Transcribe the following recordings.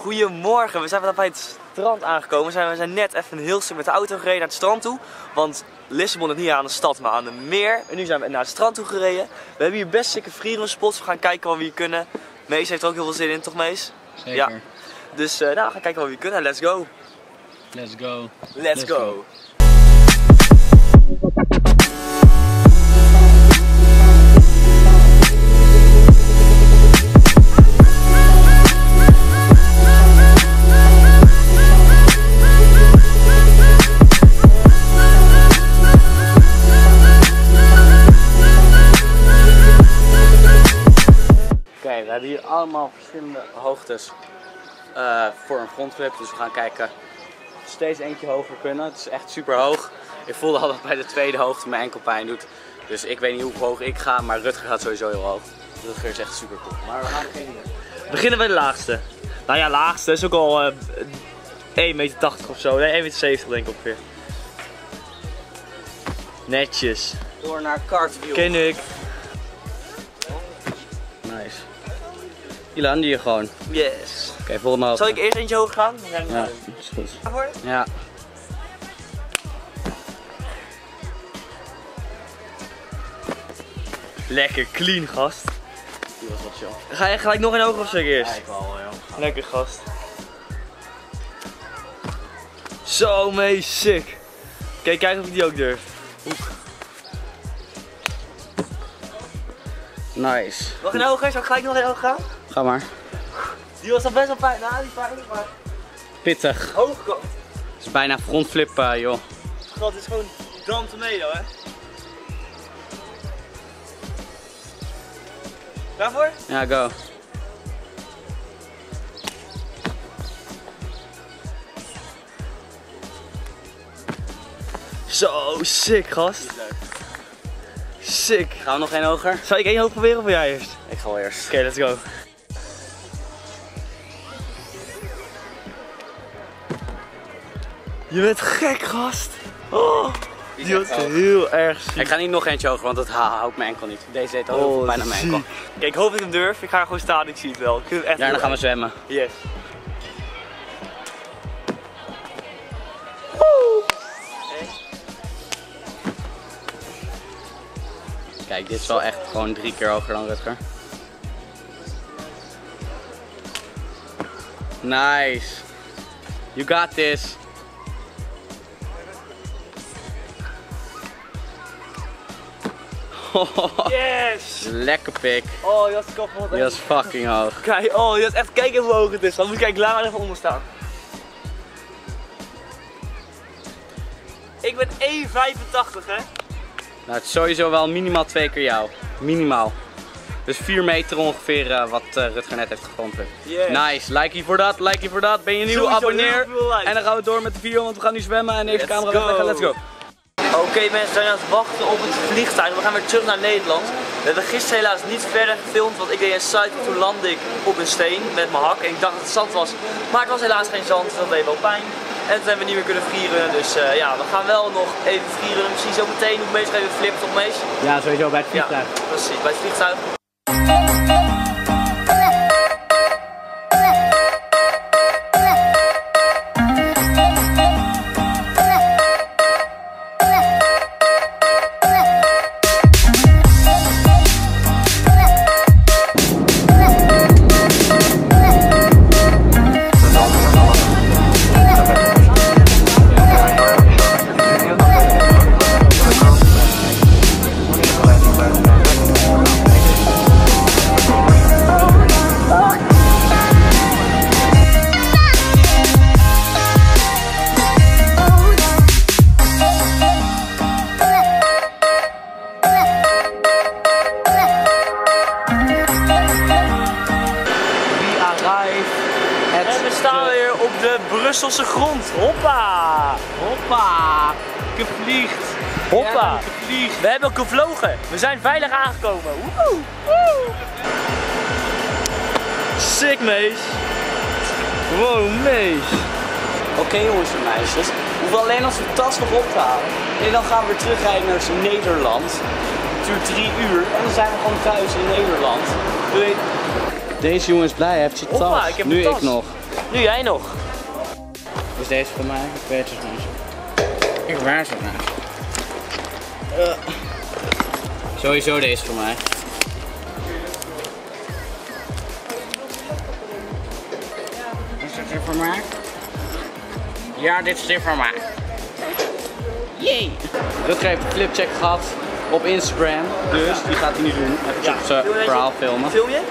Goedemorgen, we zijn vandaag bij het strand aangekomen. We zijn net even een heel stuk met de auto gereden naar het strand toe. Want Lissabon is niet aan de stad, maar aan de meer. En nu zijn we naar het strand toe gereden. We hebben hier best sikke vlierenspots. We gaan kijken wat we hier kunnen. Mees heeft er ook heel veel zin in, toch Mees? Zeker. Ja. Dus we gaan kijken wat we hier kunnen. Let's go! Let's go. Let's go! Oké, we hebben hier allemaal verschillende hoogtes voor een frontflip. Dus we gaan kijken of we steeds eentje hoger kunnen. Het is echt super hoog. Ik voelde al dat bij de tweede hoogte mijn enkel pijn doet. Dus ik weet niet hoe hoog ik ga, maar Rutger gaat sowieso heel hoog. Rutger is echt super cool. Maar we gaan beginnen. We beginnen bij de laagste. Nou ja, laagste is ook al 1,80 meter of zo. Nee, 1,70 meter denk ik ongeveer. Netjes. Door naar cartview. Ken ik. Nice. Die landen hier gewoon. Yes. Oké, volgende hoogte. Zal ik eerst eentje hoger gaan? Ja, dat is goed. Voor? Ja. Lekker clean, gast. Die was wat chill. Ga je gelijk nog een hoger of zeg ik eerst? Ja, ik wel, joh. Lekker, gast. Zo, mee, sick. Kijk, kijk of ik die ook durf. Nice. Nog een hoger? Zal ik gelijk nog een hoger gaan? Ga maar. Die was al best wel pijn. Nou, die pijn, maar Pittig. hoog kan. Het is bijna frontflip, joh. Dat is gewoon Dan Tomato, hè? Daarvoor? Ja, go. Zo, sick, gast. Sick. Gaan we nog één hoger? Zal ik één hoog proberen of wil jij eerst? Ik ga wel eerst. Oké, let's go. Je bent gek, gast. Oh, die was heel erg ziek. Ik ga niet nog eentje hoger, want dat houdt mijn enkel niet. Deze deed al heel veel pijn aan mijn enkel. Kijk, ik hoop dat ik hem durf. Ik ga gewoon staan, ik zie het wel. Ik vind het echt Daarna gaan we zwemmen. Yes. Kijk, dit is wel echt gewoon 3 keer hoger dan Rutger. Nice. You got this. Yes! Lekker pik. Oh, die was kapot. Die was fucking hoog. Kijk, oh, die was echt, kijk even hoe hoog het is. Dan moet ik kijken, laat maar even onder staan. Ik ben 1,85 hè? Nou, het is sowieso wel minimaal 2 keer jou. Minimaal. Dus 4 meter ongeveer wat Rutger net heeft gevonden. Yes. Nice. Likey voor dat, likey voor dat. Ben je nieuw? Sowieso Abonneer. heel veel likes. En dan gaan we door met de video, want we gaan nu zwemmen en deze Let's camera go. wegleggen. Let's go. Oké, mensen, we zijn aan het wachten op het vliegtuig. We gaan weer terug naar Nederland. We hebben gisteren helaas niet verder gefilmd, want ik deed een site en toen landde ik op een steen met mijn hak. En ik dacht dat het zand was, maar het was helaas geen zand, dus dat deed wel pijn. En toen hebben we niet meer kunnen vliegen, dus ja, we gaan wel nog even vliegen. Misschien zo meteen hoe Mees even flippen, toch Mees? Ja, sowieso bij het vliegtuig. Ja, precies, bij het vliegtuig. En we staan weer op de Brusselse grond. Hoppa! Hoppa! Gevliegd! Hoppa! Gevliegd! We hebben gevlogen. We zijn veilig aangekomen. Woehoe! Woe! Sick, Mees. Wow, Mees. Oké, jongens en meisjes, we hoeven alleen onze tas nog op te halen. En dan gaan we weer terugrijden naar Nederland. Het duurt 3 uur en dan zijn we gewoon thuis in Nederland. Doei! Deze jongen is blij, hij heeft zijn Hoppa, tas. ik heb Nu mijn tas. ik nog. Nu jij nog. Is deze voor mij? Ik weet het niet. Ik weet het niet. Sowieso deze voor mij. Is dit er voor mij? Ja, dit is dit voor mij. Jee! Rutger heeft een flipcheck gehad op Instagram, dus die gaat hij nu doen. Even op zijn verhaal filmen. Film je?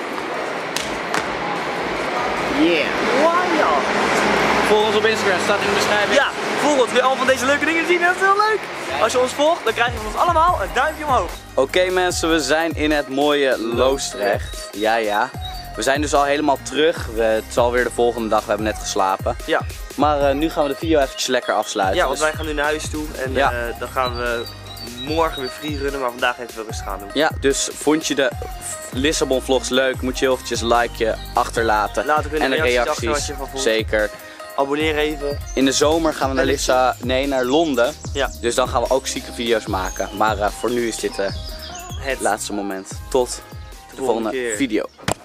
Yeah! Wow! Volg ons op Instagram, staat in de beschrijving. Ja, volg ons. Wil je allemaal van deze leuke dingen zien? Dat is heel leuk. Als je ons volgt, dan krijg je van ons allemaal een duimpje omhoog. Oké mensen, we zijn in het mooie Loosdrecht. Ja. We zijn dus al helemaal terug. Het is alweer de volgende dag, we hebben net geslapen. Ja. Maar nu gaan we de video eventjes lekker afsluiten. Ja, want wij gaan nu naar huis toe en dan gaan we morgen weer freerunnen, maar vandaag even wel rustig aan doen. Ja, dus vond je de Lissabon vlogs leuk, moet je heel eventjes een likeje achterlaten. Laat ook in de en de reacties reacties, achter wat je van vond. zeker. Abonneer even. In de zomer gaan we naar Londen. Ja. Dus dan gaan we ook zieke video's maken. Maar voor nu is dit het laatste moment. Tot de volgende video.